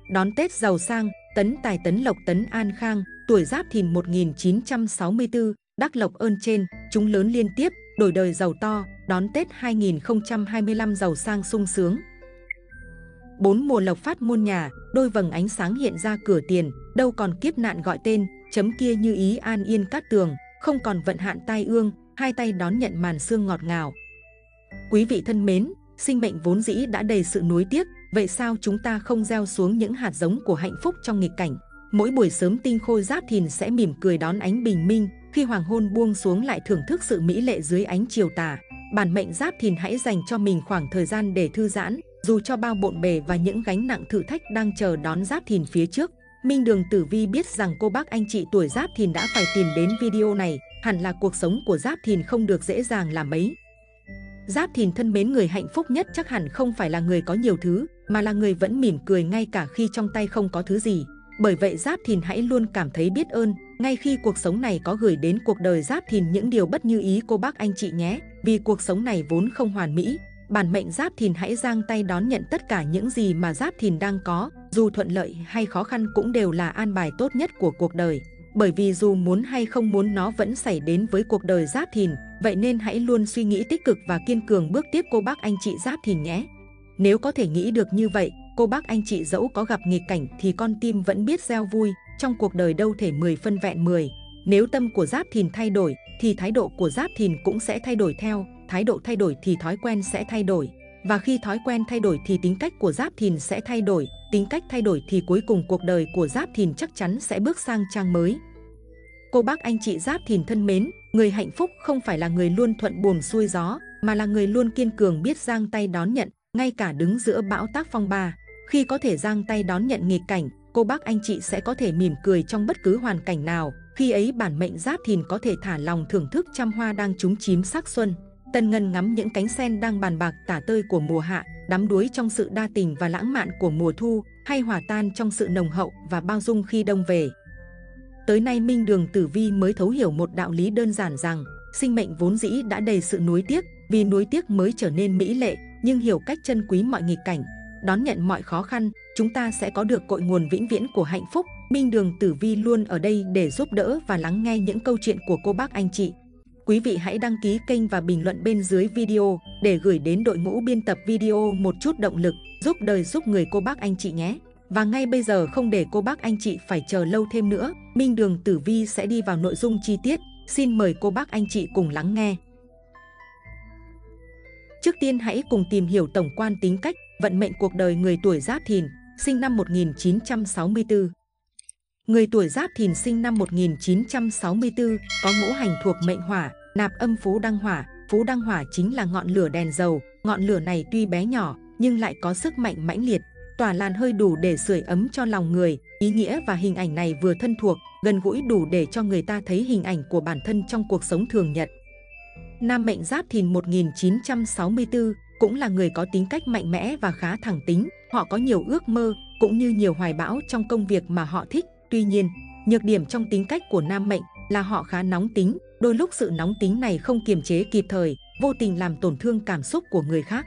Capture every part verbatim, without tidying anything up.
đón Tết giàu sang, tấn tài tấn lộc tấn an khang, tuổi Giáp Thìn một nghìn chín trăm sáu mươi tư, đắc lộc ơn trên, chúng lớn liên tiếp, đổi đời giàu to, đón Tết hai nghìn không trăm hai mươi lăm giàu sang sung sướng. Bốn mùa lộc phát muôn nhà, đôi vầng ánh sáng hiện ra cửa tiền, đâu còn kiếp nạn gọi tên, chấm kia như ý an yên cát tường, không còn vận hạn tai ương, hai tay đón nhận màn sương ngọt ngào. Quý vị thân mến, sinh mệnh vốn dĩ đã đầy sự nuối tiếc, vậy sao chúng ta không gieo xuống những hạt giống của hạnh phúc trong nghịch cảnh? Mỗi buổi sớm tinh khôi Giáp Thìn sẽ mỉm cười đón ánh bình minh, khi hoàng hôn buông xuống lại thưởng thức sự mỹ lệ dưới ánh chiều tà. Bản mệnh Giáp Thìn hãy dành cho mình khoảng thời gian để thư giãn, dù cho bao bộn bề và những gánh nặng thử thách đang chờ đón Giáp Thìn phía trước. Minh Đường Tử Vi biết rằng cô bác anh chị tuổi Giáp Thìn đã phải tìm đến video này, hẳn là cuộc sống của Giáp Thìn không được dễ dàng là mấy. Giáp Thìn thân mến, người hạnh phúc nhất chắc hẳn không phải là người có nhiều thứ, mà là người vẫn mỉm cười ngay cả khi trong tay không có thứ gì. Bởi vậy Giáp Thìn hãy luôn cảm thấy biết ơn, ngay khi cuộc sống này có gửi đến cuộc đời Giáp Thìn những điều bất như ý cô bác anh chị nhé, vì cuộc sống này vốn không hoàn mỹ. Bản mệnh Giáp Thìn hãy giang tay đón nhận tất cả những gì mà Giáp Thìn đang có, dù thuận lợi hay khó khăn cũng đều là an bài tốt nhất của cuộc đời. Bởi vì dù muốn hay không muốn nó vẫn xảy đến với cuộc đời Giáp Thìn, vậy nên hãy luôn suy nghĩ tích cực và kiên cường bước tiếp cô bác anh chị Giáp Thìn nhé. Nếu có thể nghĩ được như vậy, cô bác anh chị dẫu có gặp nghịch cảnh thì con tim vẫn biết gieo vui, trong cuộc đời đâu thể mười phân vẹn mười. Nếu tâm của Giáp Thìn thay đổi thì thái độ của Giáp Thìn cũng sẽ thay đổi theo, thái độ thay đổi thì thói quen sẽ thay đổi. Và khi thói quen thay đổi thì tính cách của Giáp Thìn sẽ thay đổi, tính cách thay đổi thì cuối cùng cuộc đời của Giáp Thìn chắc chắn sẽ bước sang trang mới. Cô bác anh chị Giáp Thìn thân mến, người hạnh phúc không phải là người luôn thuận buồm xuôi gió, mà là người luôn kiên cường biết giang tay đón nhận, ngay cả đứng giữa bão táp phong ba. Khi có thể giang tay đón nhận nghịch cảnh, cô bác anh chị sẽ có thể mỉm cười trong bất cứ hoàn cảnh nào. Khi ấy bản mệnh Giáp Thìn có thể thả lòng thưởng thức trăm hoa đang trúng chím sắc xuân, tân ngân ngắm những cánh sen đang bàn bạc tả tơi của mùa hạ, đắm đuối trong sự đa tình và lãng mạn của mùa thu, hay hòa tan trong sự nồng hậu và bao dung khi đông về. Tới nay Minh Đường Tử Vi mới thấu hiểu một đạo lý đơn giản rằng sinh mệnh vốn dĩ đã đầy sự nuối tiếc, vì nuối tiếc mới trở nên mỹ lệ, nhưng hiểu cách trân quý mọi nghịch cảnh, đón nhận mọi khó khăn, chúng ta sẽ có được cội nguồn vĩnh viễn của hạnh phúc. Minh Đường Tử Vi luôn ở đây để giúp đỡ và lắng nghe những câu chuyện của cô bác anh chị. Quý vị hãy đăng ký kênh và bình luận bên dưới video để gửi đến đội ngũ biên tập video một chút động lực, giúp đời giúp người cô bác anh chị nhé. Và ngay bây giờ không để cô bác anh chị phải chờ lâu thêm nữa, Minh Đường Tử Vi sẽ đi vào nội dung chi tiết. Xin mời cô bác anh chị cùng lắng nghe. Trước tiên hãy cùng tìm hiểu tổng quan tính cách, vận mệnh cuộc đời người tuổi Giáp Thìn, sinh năm một nghìn chín trăm sáu mươi tư. Người tuổi Giáp Thìn sinh năm một nghìn chín trăm sáu mươi tư có ngũ hành thuộc mệnh hỏa, nạp âm phú đăng hỏa. Phú đăng hỏa chính là ngọn lửa đèn dầu, ngọn lửa này tuy bé nhỏ nhưng lại có sức mạnh mãnh liệt, tỏa làn hơi đủ để sưởi ấm cho lòng người. Ý nghĩa và hình ảnh này vừa thân thuộc, gần gũi đủ để cho người ta thấy hình ảnh của bản thân trong cuộc sống thường nhật. Nam mệnh Giáp Thìn một nghìn chín trăm sáu mươi tư cũng là người có tính cách mạnh mẽ và khá thẳng tính. Họ có nhiều ước mơ cũng như nhiều hoài bão trong công việc mà họ thích. Tuy nhiên, nhược điểm trong tính cách của nam mệnh là họ khá nóng tính. Đôi lúc sự nóng tính này không kiềm chế kịp thời, vô tình làm tổn thương cảm xúc của người khác.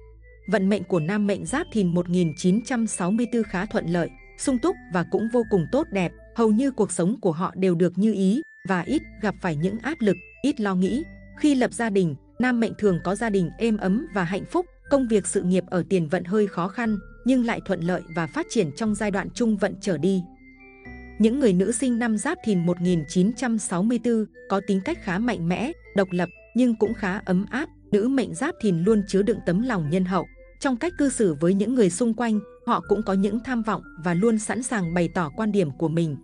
Vận mệnh của nam mệnh Giáp Thìn một nghìn chín trăm sáu mươi tư khá thuận lợi, sung túc và cũng vô cùng tốt đẹp. Hầu như cuộc sống của họ đều được như ý và ít gặp phải những áp lực, ít lo nghĩ. Khi lập gia đình, nam mệnh thường có gia đình êm ấm và hạnh phúc. Công việc sự nghiệp ở tiền vận hơi khó khăn, nhưng lại thuận lợi và phát triển trong giai đoạn trung vận trở đi. Những người nữ sinh năm Giáp Thìn một nghìn chín trăm sáu mươi tư có tính cách khá mạnh mẽ, độc lập nhưng cũng khá ấm áp. Nữ mệnh Giáp Thìn luôn chứa đựng tấm lòng nhân hậu. Trong cách cư xử với những người xung quanh, họ cũng có những tham vọng và luôn sẵn sàng bày tỏ quan điểm của mình.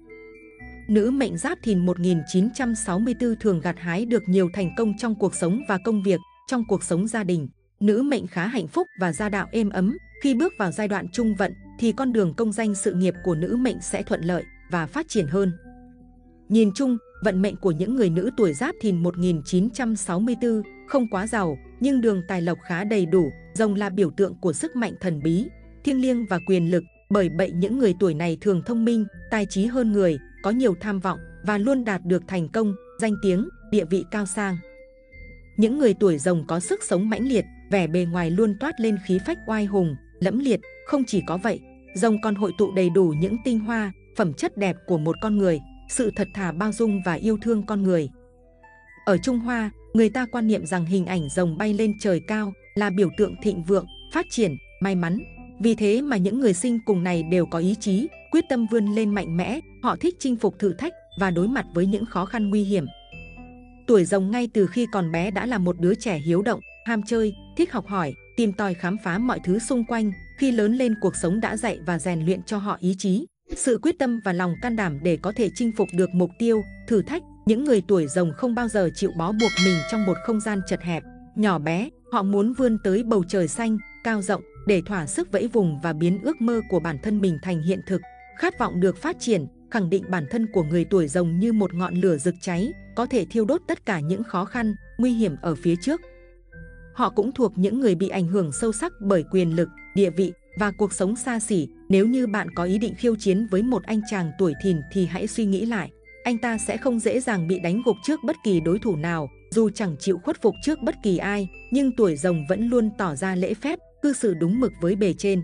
Nữ mệnh Giáp Thìn một nghìn chín trăm sáu mươi tư thường gặt hái được nhiều thành công trong cuộc sống và công việc. Trong cuộc sống gia đình, nữ mệnh khá hạnh phúc và gia đạo êm ấm. Khi bước vào giai đoạn trung vận thì con đường công danh sự nghiệp của nữ mệnh sẽ thuận lợi và phát triển hơn. Nhìn chung, vận mệnh của những người nữ tuổi Giáp Thìn một nghìn chín trăm sáu mươi tư không quá giàu, nhưng đường tài lộc khá đầy đủ. Rồng là biểu tượng của sức mạnh thần bí, thiêng liêng và quyền lực. Bởi vậy những người tuổi này thường thông minh, tài trí hơn người, có nhiều tham vọng và luôn đạt được thành công, danh tiếng, địa vị cao sang. Những người tuổi Rồng có sức sống mãnh liệt, vẻ bề ngoài luôn toát lên khí phách oai hùng, lẫm liệt. Không chỉ có vậy, Rồng còn hội tụ đầy đủ những tinh hoa, phẩm chất đẹp của một con người, sự thật thà bao dung và yêu thương con người. Ở Trung Hoa, người ta quan niệm rằng hình ảnh rồng bay lên trời cao là biểu tượng thịnh vượng, phát triển, may mắn. Vì thế mà những người sinh cùng này đều có ý chí, quyết tâm vươn lên mạnh mẽ, họ thích chinh phục thử thách và đối mặt với những khó khăn nguy hiểm. Tuổi rồng ngay từ khi còn bé đã là một đứa trẻ hiếu động, ham chơi, thích học hỏi, tìm tòi khám phá mọi thứ xung quanh. Khi lớn lên, cuộc sống đã dạy và rèn luyện cho họ ý chí, sự quyết tâm và lòng can đảm để có thể chinh phục được mục tiêu, thử thách. Những người tuổi rồng không bao giờ chịu bó buộc mình trong một không gian chật hẹp, nhỏ bé. Họ muốn vươn tới bầu trời xanh, cao rộng để thỏa sức vẫy vùng và biến ước mơ của bản thân mình thành hiện thực. Khát vọng được phát triển, khẳng định bản thân của người tuổi rồng như một ngọn lửa rực cháy, có thể thiêu đốt tất cả những khó khăn, nguy hiểm ở phía trước. Họ cũng thuộc những người bị ảnh hưởng sâu sắc bởi quyền lực, địa vị và cuộc sống xa xỉ. Nếu như bạn có ý định khiêu chiến với một anh chàng tuổi Thìn thì hãy suy nghĩ lại. Anh ta sẽ không dễ dàng bị đánh gục trước bất kỳ đối thủ nào, dù chẳng chịu khuất phục trước bất kỳ ai, nhưng tuổi rồng vẫn luôn tỏ ra lễ phép, cư xử đúng mực với bề trên.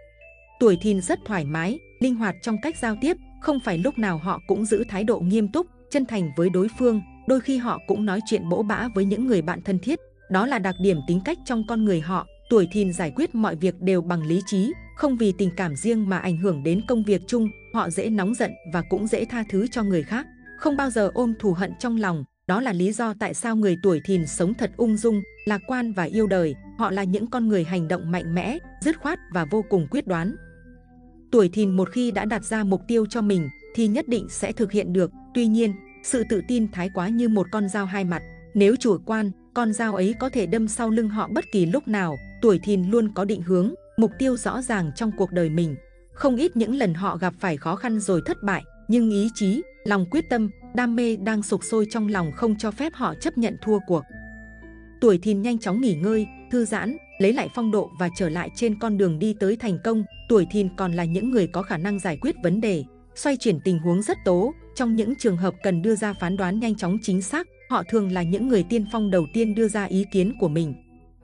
Tuổi Thìn rất thoải mái, linh hoạt trong cách giao tiếp, không phải lúc nào họ cũng giữ thái độ nghiêm túc, chân thành với đối phương, đôi khi họ cũng nói chuyện bỗ bã với những người bạn thân thiết. Đó là đặc điểm tính cách trong con người họ. Tuổi Thìn giải quyết mọi việc đều bằng lý trí, không vì tình cảm riêng mà ảnh hưởng đến công việc chung. Họ dễ nóng giận và cũng dễ tha thứ cho người khác, không bao giờ ôm thù hận trong lòng. Đó là lý do tại sao người tuổi Thìn sống thật ung dung, lạc quan và yêu đời. Họ là những con người hành động mạnh mẽ, dứt khoát và vô cùng quyết đoán. Tuổi Thìn một khi đã đặt ra mục tiêu cho mình thì nhất định sẽ thực hiện được. Tuy nhiên, sự tự tin thái quá như một con dao hai mặt. Nếu chủ quan, con dao ấy có thể đâm sau lưng họ bất kỳ lúc nào. Tuổi Thìn luôn có định hướng, mục tiêu rõ ràng trong cuộc đời mình. Không ít những lần họ gặp phải khó khăn rồi thất bại, nhưng ý chí, lòng quyết tâm, đam mê đang sục sôi trong lòng không cho phép họ chấp nhận thua cuộc. Tuổi Thìn nhanh chóng nghỉ ngơi, thư giãn, lấy lại phong độ và trở lại trên con đường đi tới thành công. Tuổi Thìn còn là những người có khả năng giải quyết vấn đề, xoay chuyển tình huống rất tố. Trong những trường hợp cần đưa ra phán đoán nhanh chóng chính xác, họ thường là những người tiên phong đầu tiên đưa ra ý kiến của mình.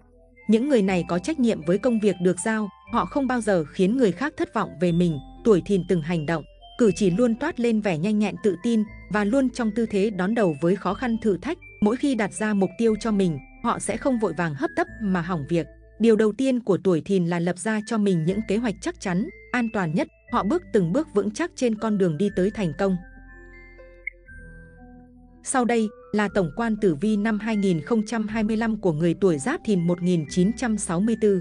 Những người này có trách nhiệm với công việc được giao, họ không bao giờ khiến người khác thất vọng về mình. Tuổi Thìn từng hành động, cử chỉ luôn toát lên vẻ nhanh nhẹn tự tin và luôn trong tư thế đón đầu với khó khăn thử thách. Mỗi khi đặt ra mục tiêu cho mình, họ sẽ không vội vàng hấp tấp mà hỏng việc. Điều đầu tiên của tuổi Thìn là lập ra cho mình những kế hoạch chắc chắn, an toàn nhất. Họ bước từng bước vững chắc trên con đường đi tới thành công. Sau đây là tổng quan tử vi năm hai nghìn không trăm hai mươi lăm của người tuổi Giáp Thìn một nghìn chín trăm sáu mươi tư.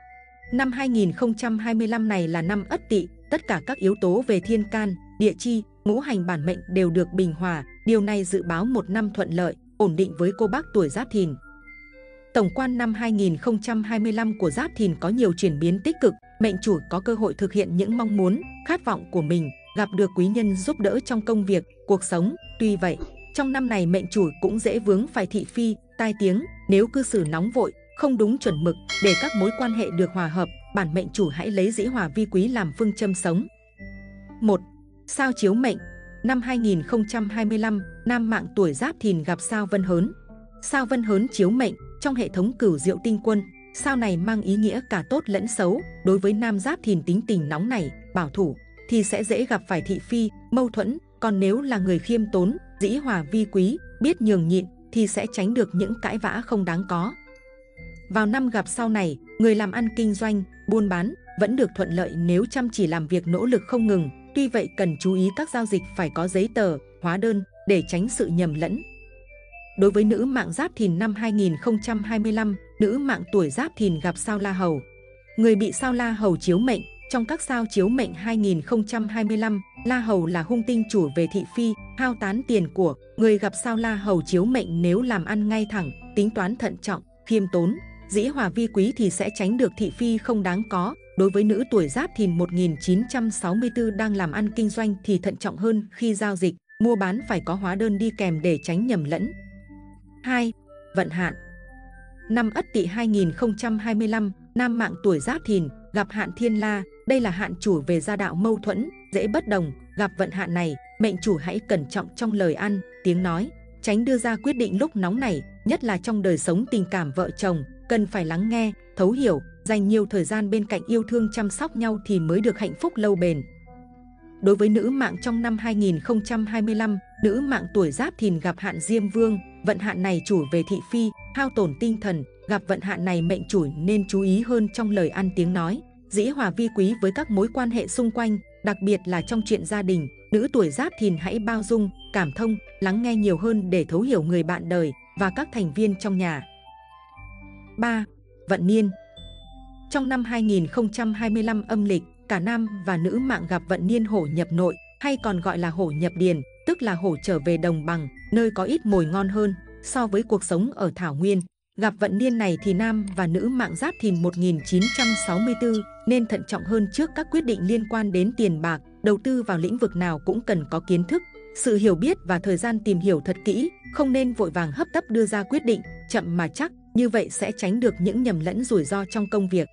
Năm hai nghìn không trăm hai mươi lăm này là năm Ất Tỵ, tất cả các yếu tố về thiên can, địa chi, ngũ hành bản mệnh đều được bình hòa. Điều này dự báo một năm thuận lợi, ổn định với cô bác tuổi Giáp Thìn. Tổng quan năm hai nghìn không trăm hai mươi lăm của Giáp Thìn có nhiều chuyển biến tích cực, mệnh chủ có cơ hội thực hiện những mong muốn, khát vọng của mình, gặp được quý nhân giúp đỡ trong công việc, cuộc sống. Tuy vậy, trong năm này mệnh chủ cũng dễ vướng phải thị phi, tai tiếng. Nếu cư xử nóng vội, không đúng chuẩn mực, để các mối quan hệ được hòa hợp, bản mệnh chủ hãy lấy dĩ hòa vi quý làm phương châm sống. một. Sao chiếu mệnh. Năm hai nghìn không trăm hai mươi lăm, nam mạng tuổi Giáp Thìn gặp sao Vân Hớn. Sao Vân Hớn chiếu mệnh trong hệ thống cửu diệu tinh quân. Sao này mang ý nghĩa cả tốt lẫn xấu. Đối với nam Giáp Thìn tính tình nóng nảy, bảo thủ thì sẽ dễ gặp phải thị phi, mâu thuẫn. Còn nếu là người khiêm tốn, dĩ hòa vi quý, biết nhường nhịn thì sẽ tránh được những cãi vã không đáng có. Vào năm gặp sao này, người làm ăn kinh doanh, buôn bán vẫn được thuận lợi nếu chăm chỉ làm việc, nỗ lực không ngừng. Tuy vậy cần chú ý các giao dịch phải có giấy tờ, hóa đơn để tránh sự nhầm lẫn. Đối với nữ mạng Giáp Thìn năm hai nghìn không trăm hai mươi lăm, nữ mạng tuổi Giáp Thìn gặp sao La Hầu. Người bị sao La Hầu chiếu mệnh, trong các sao chiếu mệnh hai nghìn không trăm hai mươi lăm, La Hầu là hung tinh chủ về thị phi, hao tán tiền của. Người gặp sao La Hầu chiếu mệnh nếu làm ăn ngay thẳng, tính toán thận trọng, khiêm tốn, dĩ hòa vi quý thì sẽ tránh được thị phi không đáng có. Đối với nữ tuổi Giáp Thìn một nghìn chín trăm sáu mươi tư đang làm ăn kinh doanh thì thận trọng hơn khi giao dịch, mua bán phải có hóa đơn đi kèm để tránh nhầm lẫn. hai. Vận hạn. Năm Ất Tỵ hai nghìn không trăm hai mươi lăm, nam mạng tuổi Giáp Thìn gặp hạn Thiên La. Đây là hạn chủ về gia đạo mâu thuẫn, dễ bất đồng. Gặp vận hạn này, mệnh chủ hãy cẩn trọng trong lời ăn, tiếng nói, tránh đưa ra quyết định lúc nóng nảy, nhất là trong đời sống tình cảm vợ chồng. Cần phải lắng nghe, thấu hiểu, dành nhiều thời gian bên cạnh yêu thương chăm sóc nhau thì mới được hạnh phúc lâu bền. Đối với nữ mạng trong năm hai nghìn không trăm hai mươi lăm, nữ mạng tuổi Giáp Thìn gặp hạn Diêm Vương, vận hạn này chủ về thị phi, hao tổn tinh thần, gặp vận hạn này mệnh chủ nên chú ý hơn trong lời ăn tiếng nói, dĩ hòa vi quý với các mối quan hệ xung quanh, đặc biệt là trong chuyện gia đình. Nữ tuổi Giáp Thìn hãy bao dung, cảm thông, lắng nghe nhiều hơn để thấu hiểu người bạn đời và các thành viên trong nhà. ba. Vận niên. Trong năm hai nghìn không trăm hai mươi lăm âm lịch, cả nam và nữ mạng gặp vận niên hổ nhập nội, hay còn gọi là hổ nhập điền, tức là hổ trở về đồng bằng, nơi có ít mồi ngon hơn so với cuộc sống ở thảo nguyên. Gặp vận niên này thì nam và nữ mạng Giáp Thìn một nghìn chín trăm sáu mươi tư nên thận trọng hơn trước các quyết định liên quan đến tiền bạc, đầu tư vào lĩnh vực nào cũng cần có kiến thức, sự hiểu biết và thời gian tìm hiểu thật kỹ, không nên vội vàng hấp tấp đưa ra quyết định, chậm mà chắc, như vậy sẽ tránh được những nhầm lẫn rủi ro trong công việc.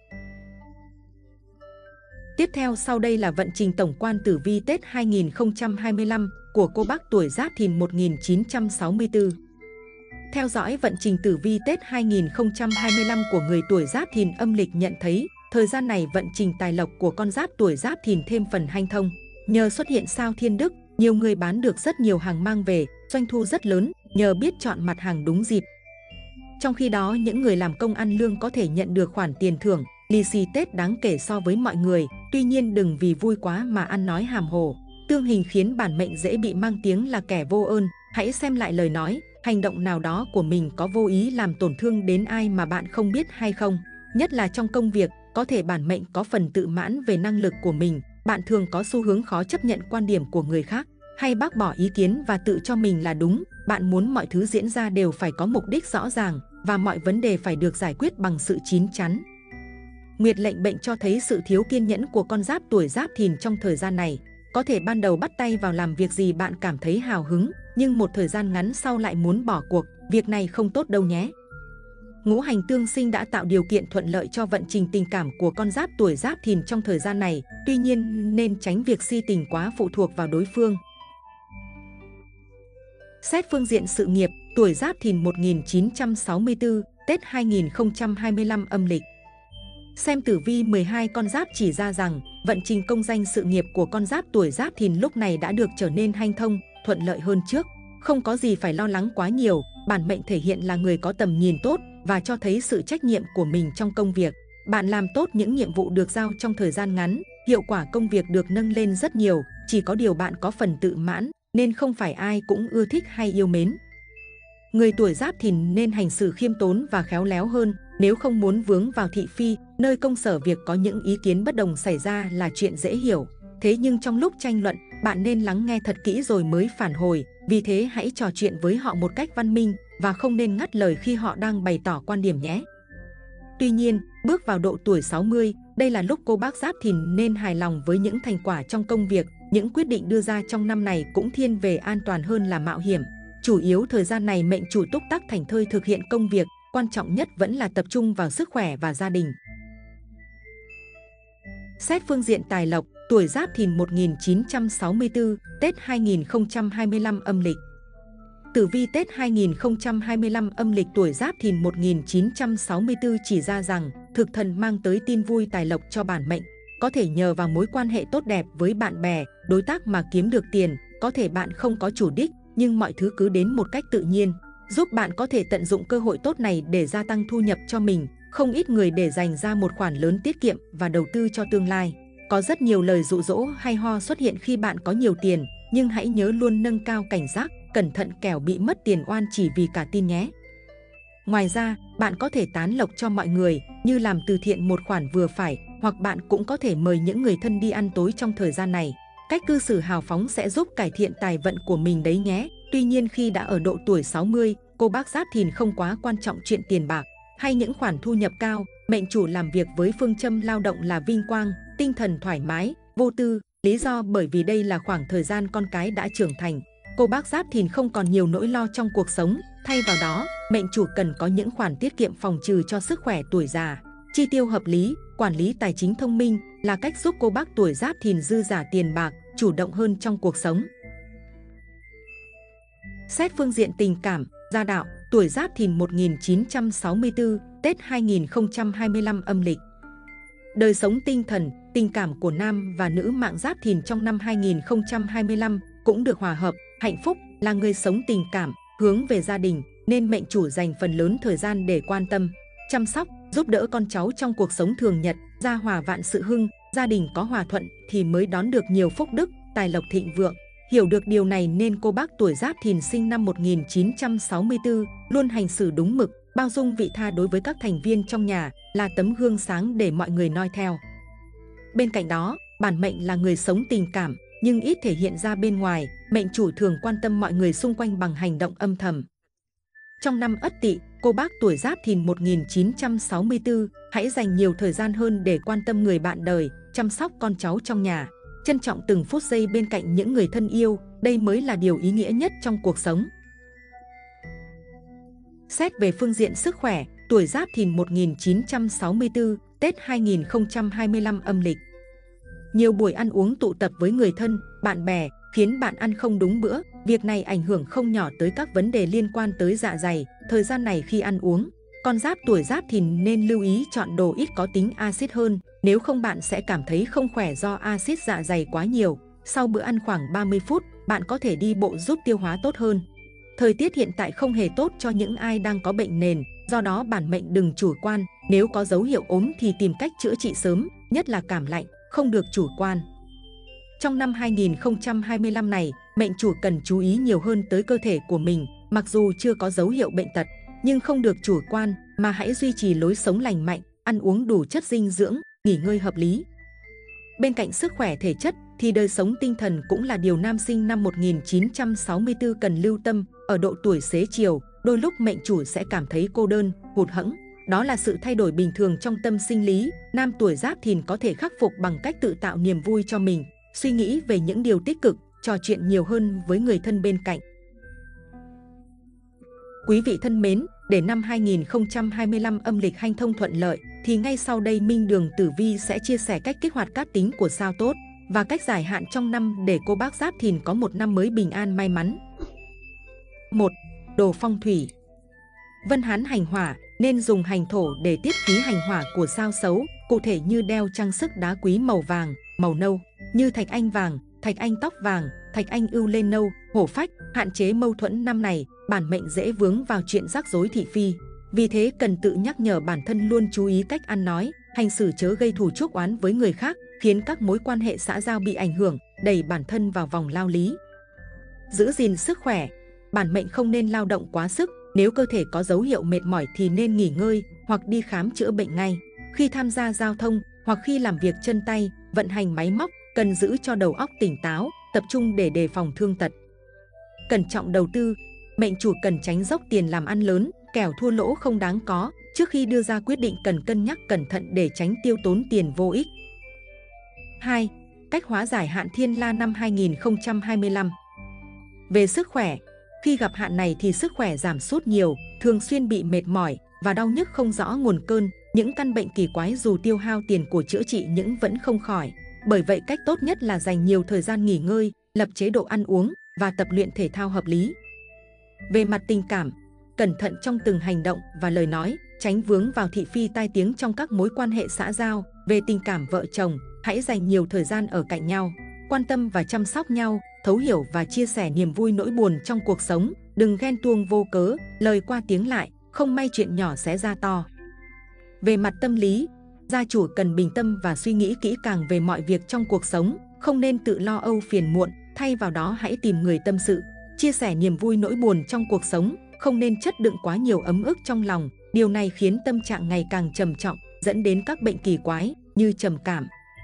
Tiếp theo sau đây là vận trình tổng quan tử vi Tết hai nghìn không trăm hai mươi lăm của cô bác tuổi Giáp Thìn một nghìn chín trăm sáu mươi tư. Theo dõi vận trình tử vi Tết hai nghìn không trăm hai mươi lăm của người tuổi Giáp Thìn âm lịch nhận thấy, thời gian này vận trình tài lộc của con giáp tuổi Giáp Thìn thêm phần hanh thông. Nhờ xuất hiện sao Thiên Đức, nhiều người bán được rất nhiều hàng mang về, doanh thu rất lớn, nhờ biết chọn mặt hàng đúng dịp. Trong khi đó, những người làm công ăn lương có thể nhận được khoản tiền thưởng, lì xì Tết đáng kể so với mọi người. Tuy nhiên đừng vì vui quá mà ăn nói hàm hồ. Tương hình khiến bản mệnh dễ bị mang tiếng là kẻ vô ơn. Hãy xem lại lời nói, hành động nào đó của mình có vô ý làm tổn thương đến ai mà bạn không biết hay không. Nhất là trong công việc, có thể bản mệnh có phần tự mãn về năng lực của mình. Bạn thường có xu hướng khó chấp nhận quan điểm của người khác, hay bác bỏ ý kiến và tự cho mình là đúng. Bạn muốn mọi thứ diễn ra đều phải có mục đích rõ ràng và mọi vấn đề phải được giải quyết bằng sự chín chắn. Nguyệt lệnh bệnh cho thấy sự thiếu kiên nhẫn của con giáp tuổi Giáp Thìn trong thời gian này. Có thể ban đầu bắt tay vào làm việc gì bạn cảm thấy hào hứng, nhưng một thời gian ngắn sau lại muốn bỏ cuộc. Việc này không tốt đâu nhé. Ngũ hành tương sinh đã tạo điều kiện thuận lợi cho vận trình tình cảm của con giáp tuổi Giáp Thìn trong thời gian này. Tuy nhiên nên tránh việc si tình quá phụ thuộc vào đối phương. Xét phương diện sự nghiệp, tuổi Giáp Thìn một nghìn chín trăm sáu mươi tư, Tết hai nghìn không trăm hai mươi lăm âm lịch. Xem tử vi mười hai con giáp chỉ ra rằng, vận trình công danh sự nghiệp của con giáp tuổi Giáp Thìn lúc này đã được trở nên hanh thông, thuận lợi hơn trước. Không có gì phải lo lắng quá nhiều, bản mệnh thể hiện là người có tầm nhìn tốt và cho thấy sự trách nhiệm của mình trong công việc. Bạn làm tốt những nhiệm vụ được giao trong thời gian ngắn, hiệu quả công việc được nâng lên rất nhiều, chỉ có điều bạn có phần tự mãn, nên không phải ai cũng ưa thích hay yêu mến. Người tuổi Giáp Thìn nên hành xử khiêm tốn và khéo léo hơn, nếu không muốn vướng vào thị phi, nơi công sở việc có những ý kiến bất đồng xảy ra là chuyện dễ hiểu. Thế nhưng trong lúc tranh luận, bạn nên lắng nghe thật kỹ rồi mới phản hồi, vì thế hãy trò chuyện với họ một cách văn minh và không nên ngắt lời khi họ đang bày tỏ quan điểm nhé. Tuy nhiên, bước vào độ tuổi sáu mươi, đây là lúc cô bác Giáp Thìn nên hài lòng với những thành quả trong công việc. Những quyết định đưa ra trong năm này cũng thiên về an toàn hơn là mạo hiểm. Chủ yếu thời gian này mệnh chủ túc tắc thảnh thơi thực hiện công việc, quan trọng nhất vẫn là tập trung vào sức khỏe và gia đình. Xét phương diện tài lộc, tuổi Giáp Thìn một nghìn chín trăm sáu mươi tư, Tết hai nghìn không trăm hai mươi lăm âm lịch. Tử vi Tết hai nghìn không trăm hai mươi lăm âm lịch tuổi Giáp Thìn một nghìn chín trăm sáu mươi tư chỉ ra rằng, thực thần mang tới tin vui tài lộc cho bản mệnh. Có thể nhờ vào mối quan hệ tốt đẹp với bạn bè, đối tác mà kiếm được tiền. Có thể bạn không có chủ đích, nhưng mọi thứ cứ đến một cách tự nhiên, giúp bạn có thể tận dụng cơ hội tốt này để gia tăng thu nhập cho mình. Không ít người để dành ra một khoản lớn tiết kiệm và đầu tư cho tương lai. Có rất nhiều lời dụ dỗ hay ho xuất hiện khi bạn có nhiều tiền, nhưng hãy nhớ luôn nâng cao cảnh giác, cẩn thận kẻo bị mất tiền oan chỉ vì cả tin nhé. Ngoài ra, bạn có thể tán lộc cho mọi người, như làm từ thiện một khoản vừa phải, hoặc bạn cũng có thể mời những người thân đi ăn tối trong thời gian này. Cách cư xử hào phóng sẽ giúp cải thiện tài vận của mình đấy nhé. Tuy nhiên khi đã ở độ tuổi sáu mươi, cô bác Giáp Thìn không quá quan trọng chuyện tiền bạc hay những khoản thu nhập cao. Mệnh chủ làm việc với phương châm lao động là vinh quang, tinh thần thoải mái, vô tư. Lý do bởi vì đây là khoảng thời gian con cái đã trưởng thành. Cô bác Giáp Thìn không còn nhiều nỗi lo trong cuộc sống. Thay vào đó, mệnh chủ cần có những khoản tiết kiệm phòng trừ cho sức khỏe tuổi già. Chi tiêu hợp lý, quản lý tài chính thông minh là cách giúp cô bác tuổi Giáp Thìn dư giả tiền bạc, chủ động hơn trong cuộc sống. Xét phương diện tình cảm, gia đạo, tuổi Giáp Thìn một nghìn chín trăm sáu mươi tư, Tết hai nghìn không trăm hai mươi lăm âm lịch. Đời sống tinh thần, tình cảm của nam và nữ mạng Giáp Thìn trong năm hai nghìn không trăm hai mươi lăm cũng được hòa hợp, hạnh phúc, là người sống tình cảm, hướng về gia đình, nên mệnh chủ dành phần lớn thời gian để quan tâm, chăm sóc, giúp đỡ con cháu trong cuộc sống thường nhật, gia hòa vạn sự hưng, gia đình có hòa thuận thì mới đón được nhiều phúc đức, tài lộc thịnh vượng. Hiểu được điều này nên cô bác tuổi Giáp Thìn sinh năm một nghìn chín trăm sáu mươi tư luôn hành xử đúng mực, bao dung vị tha đối với các thành viên trong nhà, là tấm gương sáng để mọi người noi theo. Bên cạnh đó, bản mệnh là người sống tình cảm nhưng ít thể hiện ra bên ngoài, mệnh chủ thường quan tâm mọi người xung quanh bằng hành động âm thầm. Trong năm Ất Tỵ, cô bác tuổi Giáp Thìn một nghìn chín trăm sáu mươi tư hãy dành nhiều thời gian hơn để quan tâm người bạn đời, chăm sóc con cháu trong nhà, trân trọng từng phút giây bên cạnh những người thân yêu, đây mới là điều ý nghĩa nhất trong cuộc sống. Xét về phương diện sức khỏe, tuổi Giáp Thìn một nghìn chín trăm sáu mươi tư, Tết hai nghìn không trăm hai mươi lăm âm lịch. Nhiều buổi ăn uống tụ tập với người thân, bạn bè khiến bạn ăn không đúng bữa. Việc này ảnh hưởng không nhỏ tới các vấn đề liên quan tới dạ dày. Thời gian này khi ăn uống, con giáp tuổi Giáp Thìn nên lưu ý chọn đồ ít có tính axit hơn. Nếu không bạn sẽ cảm thấy không khỏe do axit dạ dày quá nhiều. Sau bữa ăn khoảng ba mươi phút, bạn có thể đi bộ giúp tiêu hóa tốt hơn. Thời tiết hiện tại không hề tốt cho những ai đang có bệnh nền, do đó bản mệnh đừng chủ quan. Nếu có dấu hiệu ốm thì tìm cách chữa trị sớm, nhất là cảm lạnh, không được chủ quan. Trong năm hai nghìn không trăm hai mươi lăm này, mệnh chủ cần chú ý nhiều hơn tới cơ thể của mình. Mặc dù chưa có dấu hiệu bệnh tật, nhưng không được chủ quan mà hãy duy trì lối sống lành mạnh, ăn uống đủ chất dinh dưỡng, nghỉ ngơi hợp lý. Bên cạnh sức khỏe thể chất thì đời sống tinh thần cũng là điều nam sinh năm một nghìn chín trăm sáu mươi tư cần lưu tâm. Ở độ tuổi xế chiều, đôi lúc mệnh chủ sẽ cảm thấy cô đơn, hụt hẫng. Đó là sự thay đổi bình thường trong tâm sinh lý. Nam tuổi Giáp Thìn có thể khắc phục bằng cách tự tạo niềm vui cho mình, suy nghĩ về những điều tích cực, trò chuyện nhiều hơn với người thân bên cạnh. Quý vị thân mến, để năm hai nghìn không trăm hai mươi lăm âm lịch hanh thông thuận lợi, thì ngay sau đây Minh Đường Tử Vi sẽ chia sẻ cách kích hoạt cát tính của sao tốt và cách giải hạn trong năm để cô bác Giáp Thìn có một năm mới bình an may mắn. một. Đồ phong thủy. Vân Hán hành hỏa nên dùng hành thổ để tiết khí hành hỏa của sao xấu, cụ thể như đeo trang sức đá quý màu vàng, màu nâu, như thạch anh vàng, thạch anh tóc vàng, thạch anh ưu lên nâu, hổ phách, hạn chế mâu thuẫn. Năm này, bản mệnh dễ vướng vào chuyện rắc rối thị phi. Vì thế cần tự nhắc nhở bản thân luôn chú ý cách ăn nói, hành xử chớ gây thù chuốc oán với người khác, khiến các mối quan hệ xã giao bị ảnh hưởng, đẩy bản thân vào vòng lao lý. Giữ gìn sức khỏe. Bản mệnh không nên lao động quá sức, nếu cơ thể có dấu hiệu mệt mỏi thì nên nghỉ ngơi hoặc đi khám chữa bệnh ngay. Khi tham gia giao thông hoặc khi làm việc chân tay, vận hành máy móc, cần giữ cho đầu óc tỉnh táo, tập trung để đề phòng thương tật. Cẩn trọng đầu tư. Mệnh chủ cần tránh dốc tiền làm ăn lớn, kẻo thua lỗ không đáng có. Trước khi đưa ra quyết định cần cân nhắc cẩn thận để tránh tiêu tốn tiền vô ích. hai. Cách hóa giải hạn thiên la năm hai nghìn không trăm hai mươi lăm. Về sức khỏe, khi gặp hạn này thì sức khỏe giảm sút nhiều, thường xuyên bị mệt mỏi và đau nhức không rõ nguồn cơn. Những căn bệnh kỳ quái dù tiêu hao tiền của chữa trị nhưng vẫn không khỏi. Bởi vậy cách tốt nhất là dành nhiều thời gian nghỉ ngơi, lập chế độ ăn uống và tập luyện thể thao hợp lý. Về mặt tình cảm, cẩn thận trong từng hành động và lời nói, tránh vướng vào thị phi tai tiếng trong các mối quan hệ xã giao. Về tình cảm vợ chồng, hãy dành nhiều thời gian ở cạnh nhau, quan tâm và chăm sóc nhau, thấu hiểu và chia sẻ niềm vui nỗi buồn trong cuộc sống. Đừng ghen tuông vô cớ, lời qua tiếng lại, không may chuyện nhỏ sẽ ra to. Về mặt tâm lý, gia chủ cần bình tâm và suy nghĩ kỹ càng về mọi việc trong cuộc sống, không nên tự lo âu phiền muộn, thay vào đó hãy tìm người tâm sự, chia sẻ niềm vui nỗi buồn trong cuộc sống, không nên chất đựng quá nhiều ấm ức trong lòng. Điều này khiến tâm trạng ngày càng trầm trọng, dẫn đến các bệnh kỳ quái như trầm cảm.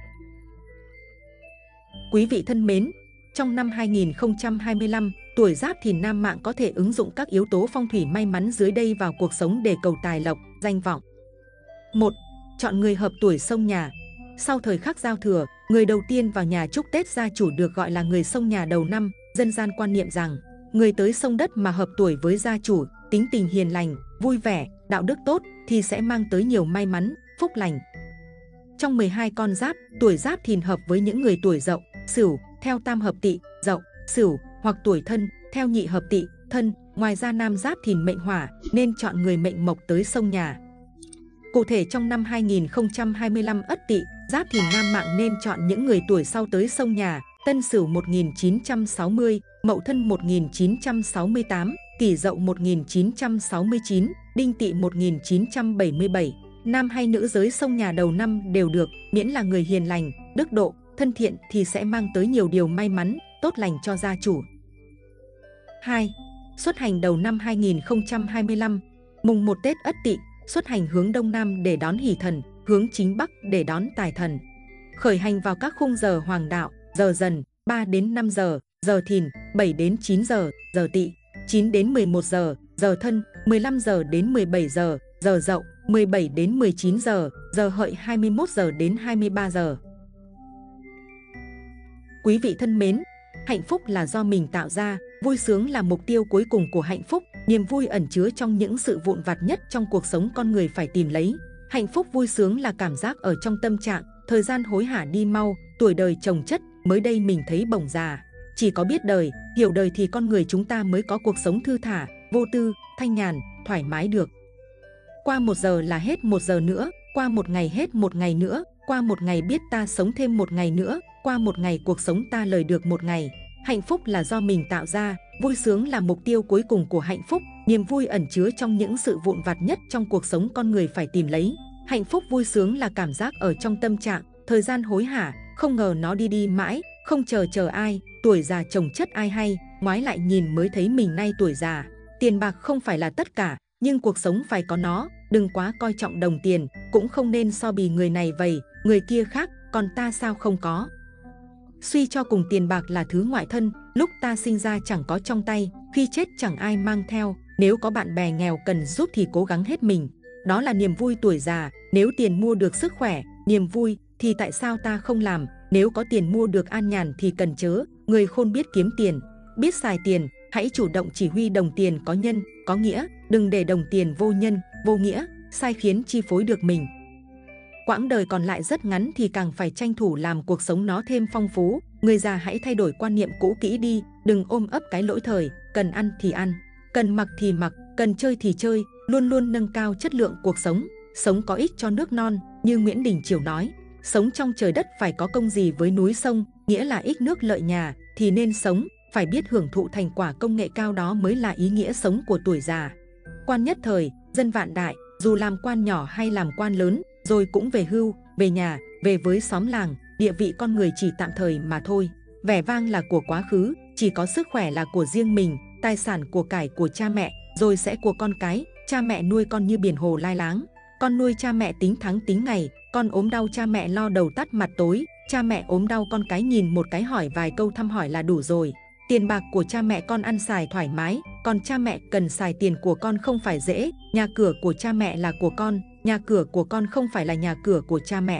Quý vị thân mến, trong năm hai nghìn không trăm hai mươi lăm, tuổi Giáp Thìn nam mạng có thể ứng dụng các yếu tố phong thủy may mắn dưới đây vào cuộc sống để cầu tài lộc, danh vọng. một. Chọn người hợp tuổi xông nhà. Sau thời khắc giao thừa, người đầu tiên vào nhà chúc Tết gia chủ được gọi là người xông nhà đầu năm. Dân gian quan niệm rằng, người tới xông đất mà hợp tuổi với gia chủ, tính tình hiền lành, vui vẻ, đạo đức tốt thì sẽ mang tới nhiều may mắn, phúc lành. Trong mười hai con giáp, tuổi Giáp Thìn hợp với những người tuổi Dậu, Sửu theo tam hợp Tỵ, Dậu, Sửu hoặc tuổi Thân theo nhị hợp Tỵ, Thân. Ngoài ra nam Giáp Thìn mệnh hỏa nên chọn người mệnh mộc tới xông nhà. Cụ thể trong năm hai nghìn không trăm hai mươi lăm Ất Tỵ, Giáp Thìn nam mạng nên chọn những người tuổi sau tới sông nhà: Tân Sửu một nghìn chín trăm sáu mươi, Mậu Thân một nghìn chín trăm sáu mươi tám, Kỷ Dậu một nghìn chín trăm sáu mươi chín, Đinh Tỵ một nghìn chín trăm bảy mươi bảy. Nam hay nữ giới sông nhà đầu năm đều được, miễn là người hiền lành, đức độ, thân thiện thì sẽ mang tới nhiều điều may mắn, tốt lành cho gia chủ. hai. Xuất hành đầu năm hai nghìn không trăm hai mươi lăm. Mùng một Tết Ất Tỵ, xuất hành hướng Đông Nam để đón hỷ thần, hướng chính Bắc để đón tài thần. Khởi hành vào các khung giờ hoàng đạo: giờ Dần ba đến năm giờ, giờ Thìn bảy đến chín giờ, giờ Tỵ chín đến mười một giờ, giờ Thân mười lăm giờ đến mười bảy giờ, giờ Dậu mười bảy đến mười chín giờ, giờ Hợi hai mươi mốt giờ đến hai mươi ba giờ. Quý vị thân mến, hạnh phúc là do mình tạo ra, vui sướng là mục tiêu cuối cùng của hạnh phúc. Niềm vui ẩn chứa trong những sự vụn vặt nhất trong cuộc sống con người phải tìm lấy. Hạnh phúc vui sướng là cảm giác ở trong tâm trạng, thời gian hối hả đi mau, tuổi đời chồng chất, mới đây mình thấy bồng già. Chỉ có biết đời, hiểu đời thì con người chúng ta mới có cuộc sống thư thả, vô tư, thanh nhàn, thoải mái được. Qua một giờ là hết một giờ nữa, qua một ngày hết một ngày nữa, qua một ngày biết ta sống thêm một ngày nữa, qua một ngày cuộc sống ta lời được một ngày. Hạnh phúc là do mình tạo ra, vui sướng là mục tiêu cuối cùng của hạnh phúc. Niềm vui ẩn chứa trong những sự vụn vặt nhất trong cuộc sống con người phải tìm lấy. Hạnh phúc vui sướng là cảm giác ở trong tâm trạng, thời gian hối hả, không ngờ nó đi đi mãi, không chờ chờ ai, tuổi già chồng chất ai hay, ngoái lại nhìn mới thấy mình nay tuổi già. Tiền bạc không phải là tất cả, nhưng cuộc sống phải có nó, đừng quá coi trọng đồng tiền, cũng không nên so bì người này vậy, người kia khác, còn ta sao không có. Suy cho cùng tiền bạc là thứ ngoại thân, lúc ta sinh ra chẳng có trong tay, khi chết chẳng ai mang theo. Nếu có bạn bè nghèo cần giúp thì cố gắng hết mình. Đó là niềm vui tuổi già. Nếu tiền mua được sức khỏe, niềm vui, thì tại sao ta không làm? Nếu có tiền mua được an nhàn thì cần chớ. Người khôn biết kiếm tiền, biết xài tiền. Hãy chủ động chỉ huy đồng tiền có nhân, có nghĩa. Đừng để đồng tiền vô nhân, vô nghĩa, sai khiến chi phối được mình. Quãng đời còn lại rất ngắn thì càng phải tranh thủ làm cuộc sống nó thêm phong phú. Người già hãy thay đổi quan niệm cũ kỹ đi, đừng ôm ấp cái lỗi thời, cần ăn thì ăn, cần mặc thì mặc, cần chơi thì chơi, luôn luôn nâng cao chất lượng cuộc sống. Sống có ích cho nước non, như Nguyễn Đình Chiểu nói, sống trong trời đất phải có công gì với núi sông, nghĩa là ích nước lợi nhà, thì nên sống, phải biết hưởng thụ thành quả công nghệ cao, đó mới là ý nghĩa sống của tuổi già. Quan nhất thời, dân vạn đại, dù làm quan nhỏ hay làm quan lớn, rồi cũng về hưu, về nhà, về với xóm làng, địa vị con người chỉ tạm thời mà thôi. Vẻ vang là của quá khứ, chỉ có sức khỏe là của riêng mình, tài sản của cải của cha mẹ, rồi sẽ của con cái. Cha mẹ nuôi con như biển hồ lai láng, con nuôi cha mẹ tính tháng tính ngày, con ốm đau cha mẹ lo đầu tắt mặt tối, cha mẹ ốm đau con cái nhìn một cái hỏi vài câu thăm hỏi là đủ rồi. Tiền bạc của cha mẹ con ăn xài thoải mái, còn cha mẹ cần xài tiền của con không phải dễ. Nhà cửa của cha mẹ là của con, nhà cửa của con không phải là nhà cửa của cha mẹ.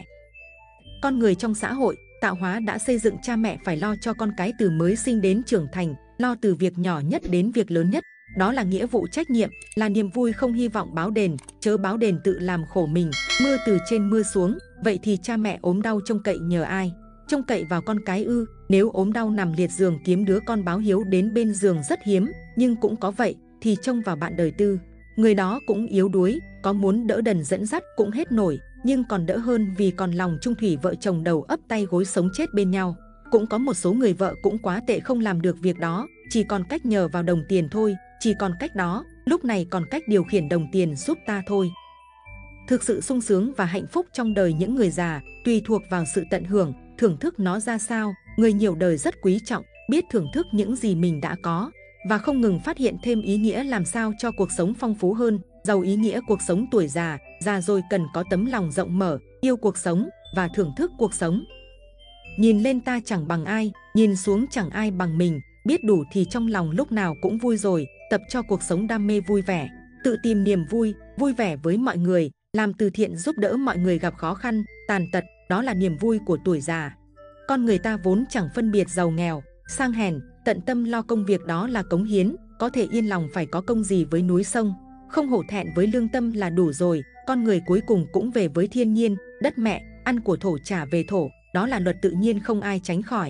Con người trong xã hội, tạo hóa đã xây dựng cha mẹ phải lo cho con cái từ mới sinh đến trưởng thành, lo từ việc nhỏ nhất đến việc lớn nhất. Đó là nghĩa vụ trách nhiệm, là niềm vui không hy vọng báo đền, chớ báo đền tự làm khổ mình. Mưa từ trên mưa xuống, vậy thì cha mẹ ốm đau trông cậy nhờ ai? Trông cậy vào con cái ư? Nếu ốm đau nằm liệt giường kiếm đứa con báo hiếu đến bên giường rất hiếm, nhưng cũng có vậy, thì trông vào bạn đời tư. Người đó cũng yếu đuối, có muốn đỡ đần dẫn dắt cũng hết nổi, nhưng còn đỡ hơn vì còn lòng chung thủy vợ chồng đầu ấp tay gối sống chết bên nhau. Cũng có một số người vợ cũng quá tệ không làm được việc đó, chỉ còn cách nhờ vào đồng tiền thôi, chỉ còn cách đó, lúc này còn cách điều khiển đồng tiền giúp ta thôi. Thực sự sung sướng và hạnh phúc trong đời những người già, tùy thuộc vào sự tận hưởng, thưởng thức nó ra sao. Người nhiều đời rất quý trọng, biết thưởng thức những gì mình đã có, và không ngừng phát hiện thêm ý nghĩa làm sao cho cuộc sống phong phú hơn, giàu ý nghĩa. Cuộc sống tuổi già, già rồi cần có tấm lòng rộng mở, yêu cuộc sống và thưởng thức cuộc sống. Nhìn lên ta chẳng bằng ai, nhìn xuống chẳng ai bằng mình, biết đủ thì trong lòng lúc nào cũng vui rồi. Tập cho cuộc sống đam mê vui vẻ, tự tìm niềm vui, vui vẻ với mọi người, làm từ thiện giúp đỡ mọi người gặp khó khăn, tàn tật, đó là niềm vui của tuổi già. Con người ta vốn chẳng phân biệt giàu nghèo, sang hèn, tận tâm lo công việc đó là cống hiến, có thể yên lòng phải có công gì với núi sông, không hổ thẹn với lương tâm là đủ rồi. Con người cuối cùng cũng về với thiên nhiên, đất mẹ, ăn của thổ trả về thổ, đó là luật tự nhiên không ai tránh khỏi.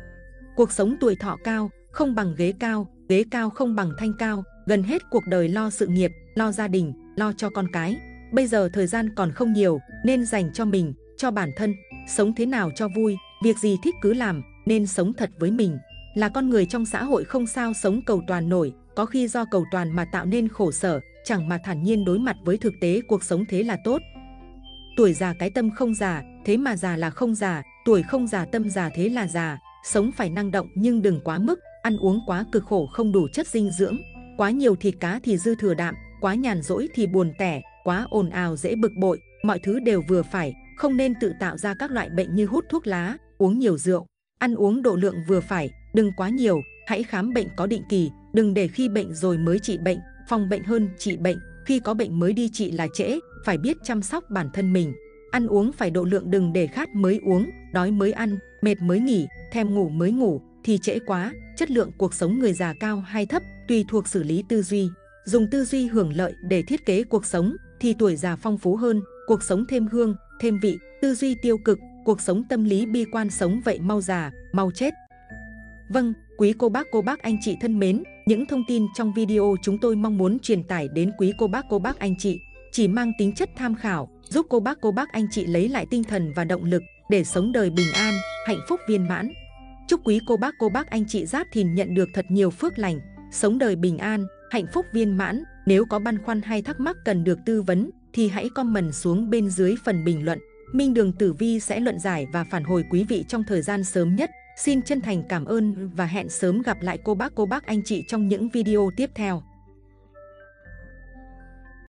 Cuộc sống tuổi thọ cao, không bằng ghế cao, ghế cao không bằng thanh cao, gần hết cuộc đời lo sự nghiệp, lo gia đình, lo cho con cái. Bây giờ thời gian còn không nhiều, nên dành cho mình, cho bản thân, sống thế nào cho vui, việc gì thích cứ làm, nên sống thật với mình. Là con người trong xã hội không sao sống cầu toàn nổi, có khi do cầu toàn mà tạo nên khổ sở, chẳng mà thản nhiên đối mặt với thực tế cuộc sống thế là tốt. Tuổi già cái tâm không già, thế mà già là không già, tuổi không già tâm già thế là già. Sống phải năng động nhưng đừng quá mức, ăn uống quá cực khổ không đủ chất dinh dưỡng, quá nhiều thịt cá thì dư thừa đạm, quá nhàn rỗi thì buồn tẻ, quá ồn ào dễ bực bội, mọi thứ đều vừa phải, không nên tự tạo ra các loại bệnh như hút thuốc lá, uống nhiều rượu, ăn uống độ lượng vừa phải, đừng quá nhiều, hãy khám bệnh có định kỳ, đừng để khi bệnh rồi mới trị bệnh, phòng bệnh hơn trị bệnh, khi có bệnh mới đi trị là trễ, phải biết chăm sóc bản thân mình. Ăn uống phải độ lượng, đừng để khát mới uống, đói mới ăn, mệt mới nghỉ, thèm ngủ mới ngủ thì trễ quá. Chất lượng cuộc sống người già cao hay thấp tùy thuộc xử lý tư duy. Dùng tư duy hưởng lợi để thiết kế cuộc sống thì tuổi già phong phú hơn, cuộc sống thêm hương, thêm vị. Tư duy tiêu cực, cuộc sống tâm lý bi quan, sống vậy mau già, mau chết. Vâng, quý cô bác cô bác anh chị thân mến, những thông tin trong video chúng tôi mong muốn truyền tải đến quý cô bác cô bác anh chị chỉ mang tính chất tham khảo, giúp cô bác cô bác anh chị lấy lại tinh thần và động lực để sống đời bình an, hạnh phúc viên mãn. Chúc quý cô bác cô bác anh chị Giáp Thìn nhận được thật nhiều phước lành, sống đời bình an, hạnh phúc viên mãn. Nếu có băn khoăn hay thắc mắc cần được tư vấn thì hãy comment xuống bên dưới phần bình luận. Minh Đường Tử Vi sẽ luận giải và phản hồi quý vị trong thời gian sớm nhất. Xin chân thành cảm ơn và hẹn sớm gặp lại cô bác cô bác anh chị trong những video tiếp theo.